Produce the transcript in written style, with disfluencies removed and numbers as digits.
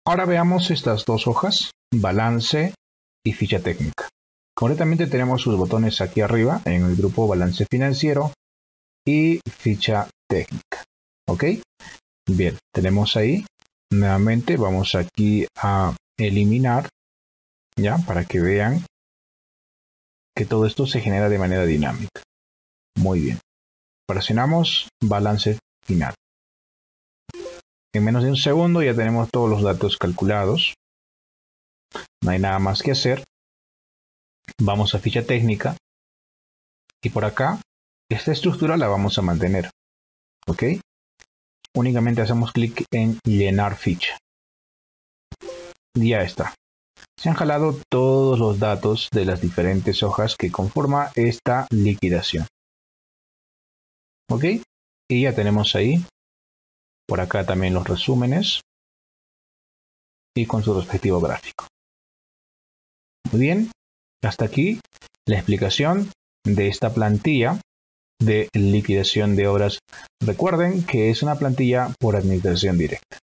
Ahora veamos estas dos hojas, balance y ficha técnica. Correctamente tenemos sus botones aquí arriba en el grupo balance financiero y ficha técnica. ¿Ok? Bien, tenemos ahí. Nuevamente vamos aquí a eliminar, ya, para que vean que todo esto se genera de manera dinámica. Muy bien. Presionamos balance final. En menos de un segundo ya tenemos todos los datos calculados. No hay nada más que hacer. Vamos a ficha técnica. Y por acá, esta estructura la vamos a mantener. ¿Ok? Únicamente hacemos clic en llenar ficha. Y ya está. Se han jalado todos los datos de las diferentes hojas que conforman esta liquidación. ¿Ok? Y ya tenemos ahí. Por acá también los resúmenes. Y con su respectivo gráfico. Muy bien. Hasta aquí la explicación de esta plantilla de liquidación de obras. Recuerden que es una plantilla por administración directa.